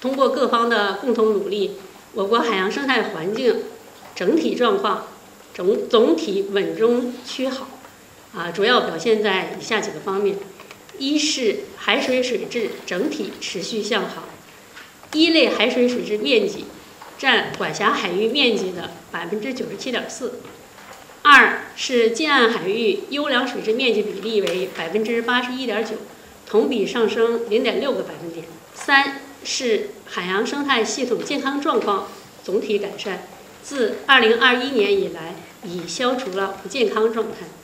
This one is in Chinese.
通过各方的共同努力，我国海洋生态环境整体状况总体稳中趋好，主要表现在以下几个方面：一是海水水质整体持续向好，一类海水水质面积占管辖海域面积的97.4%；二是近岸海域优良水质面积比例为81.9%，同比上升0.6个百分点；三是海洋生态系统健康状况总体改善，自2021年以来已消除了不健康状态。